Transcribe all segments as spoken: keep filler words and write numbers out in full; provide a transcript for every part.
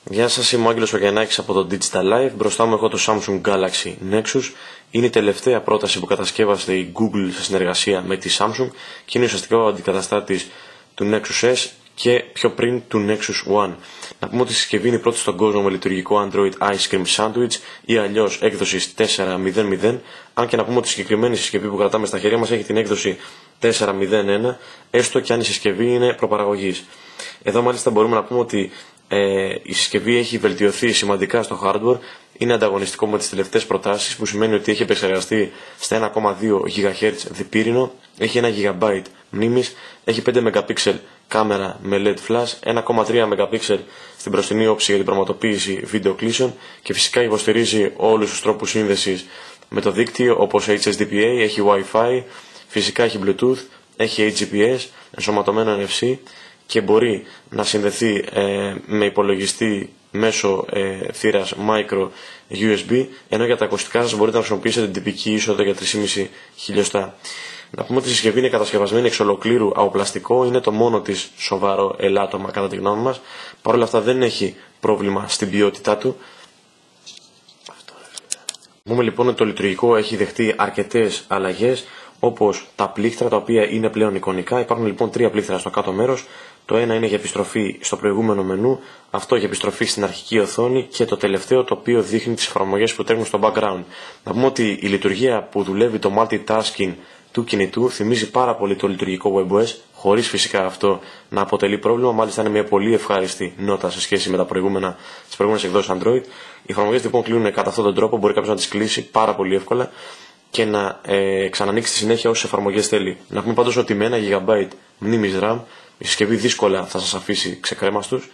Γεια σας, είμαι ο Άγγελος Ογιαννάκης από το Digital Life. Μπροστά μου έχω το Samsung Galaxy Nexus. Είναι η τελευταία πρόταση που κατασκεύασε η Google σε συνεργασία με τη Samsung και είναι ουσιαστικά ο αντικαταστάτης του Nexus S και πιο πριν του Nexus One. Να πούμε ότι η συσκευή είναι η πρώτη στον κόσμο με λειτουργικό Android Ice Cream Sandwich ή αλλιώς έκδοσης τέσσερα μηδέν μηδέν, αν και να πούμε ότι η συγκεκριμένη συσκευή που κρατάμε στα χέρια μας έχει την έκδοση τέσσερα μηδέν ένα, έστω και αν η συσκευή είναι προπαραγωγής. Εδώ μάλιστα μπορούμε να πούμε ότι Ε, η συσκευή έχει βελτιωθεί σημαντικά στο hardware, είναι ανταγωνιστικό με τις τελευταίες προτάσεις, που σημαίνει ότι έχει επεξεργαστεί στα ένα κόμμα δύο γιγαχέρτζ διπύρινο, έχει ένα τζι μπι μνήμης, έχει πέντε μεγαπίξελ κάμερα με ελ ι ντι flash, ένα κόμμα τρία μεγαπίξελ στην μπροστινή όψη για την πραγματοποίηση βίντεο κλήσεων και φυσικά υποστηρίζει όλους τους τρόπους σύνδεσης με το δίκτυο, όπως έιτς ες ντι πι έι, έχει Wi-Fi, φυσικά έχει Bluetooth, έχει έιτς τζι πι ες, ενσωματωμένο εν εφ σι και μπορεί να συνδεθεί ε, με υπολογιστή μέσω ε, θύρας micro γιου ες μπι, ενώ για τα ακουστικά σας μπορείτε να χρησιμοποιήσετε την τυπική είσοδο για τρία κόμμα πέντε χιλιοστά. Να πούμε ότι η συσκευή είναι κατασκευασμένη εξ ολοκλήρου από πλαστικό, είναι το μόνο της σοβαρό ελάττωμα κατά τη γνώμη μας. Παρ' όλα αυτά δεν έχει πρόβλημα στην ποιότητά του. Πούμε λοιπόν ότι το λειτουργικό έχει δεχτεί αρκετές αλλαγές, όπως τα πλήκτρα, τα οποία είναι πλέον εικονικά. Υπάρχουν λοιπόν τρία πλήκτρα στο κάτω μέρος. Το ένα είναι για επιστροφή στο προηγούμενο μενού, αυτό για επιστροφή στην αρχική οθόνη και το τελευταίο, το οποίο δείχνει τις εφαρμογές που τρέχουν στο background. Να πούμε ότι η λειτουργία που δουλεύει το multitasking του κινητού θυμίζει πάρα πολύ το λειτουργικό WebOS, χωρίς φυσικά αυτό να αποτελεί πρόβλημα. Μάλιστα είναι μια πολύ ευχάριστη νότα σε σχέση με τα προηγούμενα, τις προηγούμενες εκδόσεις Android. Οι εφαρμογές λοιπόν κλείνουν κατά αυτόν τον τρόπο, μπορεί κάποιος να τις κλείσει πάρα πολύ εύκολα και να ε, ξανανοίξει στη συνέχεια όσες εφαρμογές θέλει. Να πούμε πάντως ότι με ένα τζι μπι μνήμης RAM η συσκευή δύσκολα θα σας αφήσει ξεκρέμαστους,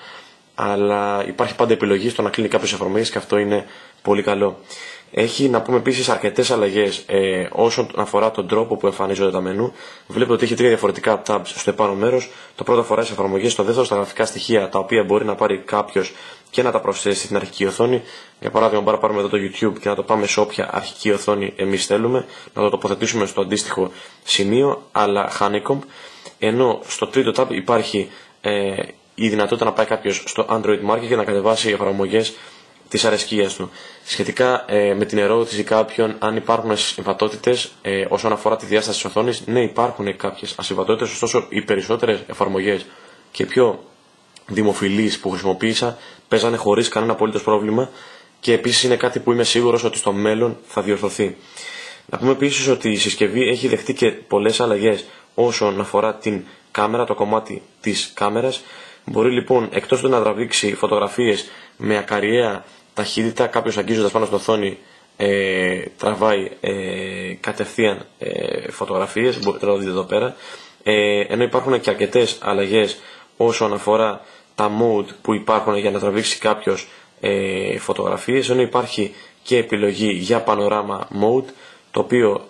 αλλά υπάρχει πάντα επιλογή στο να κλείνει κάποιες εφαρμογές και αυτό είναι πολύ καλό. Έχει να πούμε επίσης αρκετές αλλαγές ε, όσον αφορά τον τρόπο που εμφανίζονται τα μενού. Βλέπετε ότι έχει τρία διαφορετικά tabs στο επάνω μέρος. Το πρώτο αφορά τις εφαρμογές, το δεύτερο στα γραφικά στοιχεία, τα οποία μπορεί να πάρει κάποιος και να τα προσθέσει στην αρχική οθόνη. Για παράδειγμα, μπορούμε να πάρουμε εδώ το YouTube και να το πάμε σε όποια αρχική οθόνη εμείς θέλουμε, να το τοποθετήσουμε στο αντίστοιχο σημείο, αλλά honeycomb. Ενώ στο τρίτο tab υπάρχει ε, η δυνατότητα να πάει κάποιος στο Android Market και να κατεβάσει εφαρμογές της αρεσκίας του. Σχετικά ε, με την ερώτηση κάποιων αν υπάρχουν ασυμβατότητες ε, όσον αφορά τη διάσταση της οθόνης, ναι, υπάρχουν κάποιες ασυμβατότητες, ωστόσο οι περισσότερες εφαρμογές και πιο δημοφιλείς που χρησιμοποίησα παίζανε χωρίς κανένα απολύτως πρόβλημα και επίσης είναι κάτι που είμαι σίγουρος ότι στο μέλλον θα διορθωθεί. Να πούμε επίσης ότι η συσκευή έχει δεχτεί και πολλές αλλαγές όσον αφορά την κάμερα, το κομμάτι της κάμερας. Μπορεί λοιπόν εκτός του να τραβήξει φωτογραφίες με ακαριαία ταχύτητα, κάποιος αγγίζοντας πάνω στην οθόνη ε, τραβάει ε, κατευθείαν ε, φωτογραφίες, μπορείτε να το δείτε εδώ πέρα, ε, ενώ υπάρχουν και αρκετές αλλαγές όσον αφορά τα mode που υπάρχουν για να τραβήξει κάποιος ε, φωτογραφίες, ενώ υπάρχει και επιλογή για panorama mode, το οποίο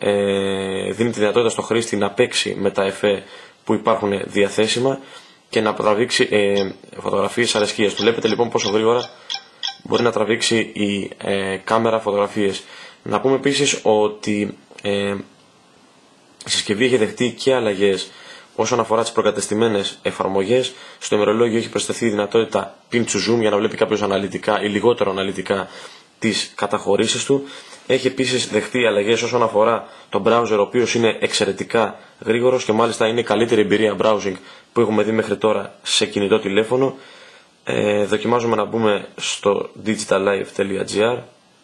ε, δίνει τη δυνατότητα στο χρήστη να παίξει με τα εφέ που υπάρχουν διαθέσιμα και να τραβήξει ε, φωτογραφίες αρεσκίας του. Βλέπετε λοιπόν πόσο γρήγορα μπορεί να τραβήξει η ε, κάμερα φωτογραφίες. Να πούμε επίσης ότι ε, η συσκευή έχει δεχτεί και αλλαγές όσον αφορά τις προκατεστημένες εφαρμογές. Στο ημερολόγιο έχει προσθεθεί η δυνατότητα pinch to zoom για να βλέπει κάποιος αναλυτικά ή λιγότερο αναλυτικά τις καταχωρήσεις του. Έχει επίσης δεχτεί αλλαγές όσον αφορά τον browser, ο οποίος είναι εξαιρετικά γρήγορος και μάλιστα είναι η καλύτερη εμπειρία browsing που έχουμε δει μέχρι τώρα σε κινητό τηλέφωνο. Ε, δοκιμάζουμε να μπούμε στο digitallife τελεία gr.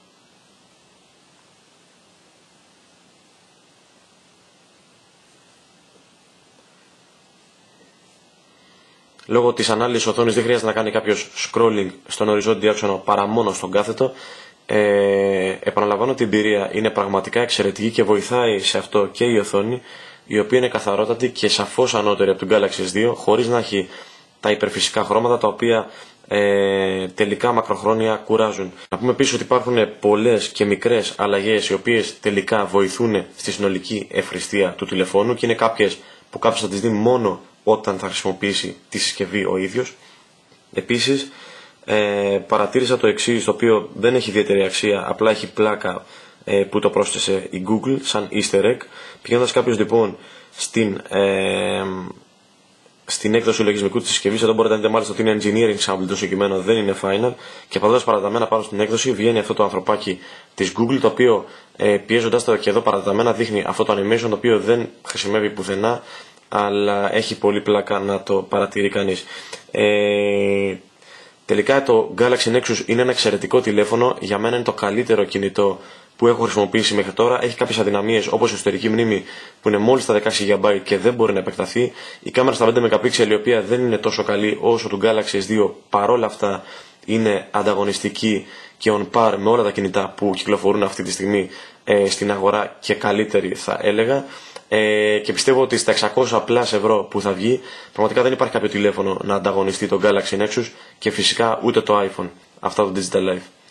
Λόγω της ανάλυσης οθόνης δεν χρειάζεται να κάνει κάποιος scrolling στον οριζόντιο άξονα παρά μόνο στον κάθετο. Ε, επαναλαμβάνω ότι η εμπειρία είναι πραγματικά εξαιρετική και βοηθάει σε αυτό και η οθόνη, η οποία είναι καθαρότατη και σαφώς ανώτερη από τον Galaxy ες δύο, χωρίς να έχει τα υπερφυσικά χρώματα τα οποία ε, τελικά μακροχρόνια κουράζουν. Να πούμε επίσης ότι υπάρχουν πολλές και μικρές αλλαγές οι οποίες τελικά βοηθούν στη συνολική ευχρηστία του τηλεφώνου και είναι κάποιες που κάποιος θα τις δει μόνο όταν θα χρησιμοποιήσει τη συσκευή ο ίδιος. Επίσης ε, παρατήρησα το εξής, το οποίο δεν έχει ιδιαίτερη αξία, απλά έχει πλάκα ε, που το πρόσθεσε η Google σαν easter egg. Πηγαίνοντας κάποιος λοιπόν στην, ε, στην έκδοση λογισμικού της συσκευής. Εδώ μπορείτε να δείτε μάλιστα ότι είναι engineering sample το συγκεκριμένο, δεν είναι final. Και πατώντας παραταμένα πάνω στην έκδοση βγαίνει αυτό το ανθρωπάκι της Google, το οποίο ε, πιέζοντας το και εδώ παραταμένα δείχνει αυτό το animation, το οποίο δεν χρησιμεύει πουθενά, αλλά έχει πολύ πλάκα να το παρατηρεί κανείς. Ε, τελικά το Galaxy Nexus είναι ένα εξαιρετικό τηλέφωνο, για μένα είναι το καλύτερο κινητό που έχω χρησιμοποιήσει μέχρι τώρα. Έχει κάποιες αδυναμίες όπως η εσωτερική μνήμη που είναι μόλις τα δεκαέξι τζι μπι και δεν μπορεί να επεκταθεί. Η κάμερα στα πέντε μεγαπίξελ, η οποία δεν είναι τόσο καλή όσο του Galaxy ες δύο, παρόλα αυτά είναι ανταγωνιστική και on par με όλα τα κινητά που κυκλοφορούν αυτή τη στιγμή ε, στην αγορά και καλύτερη θα έλεγα. Ε, και πιστεύω ότι στα εξακόσια πλας ευρώ που θα βγει πραγματικά δεν υπάρχει κάποιο τηλέφωνο να ανταγωνιστεί το Galaxy Nexus και φυσικά ούτε το iPhone. Αυτά το Digital Life.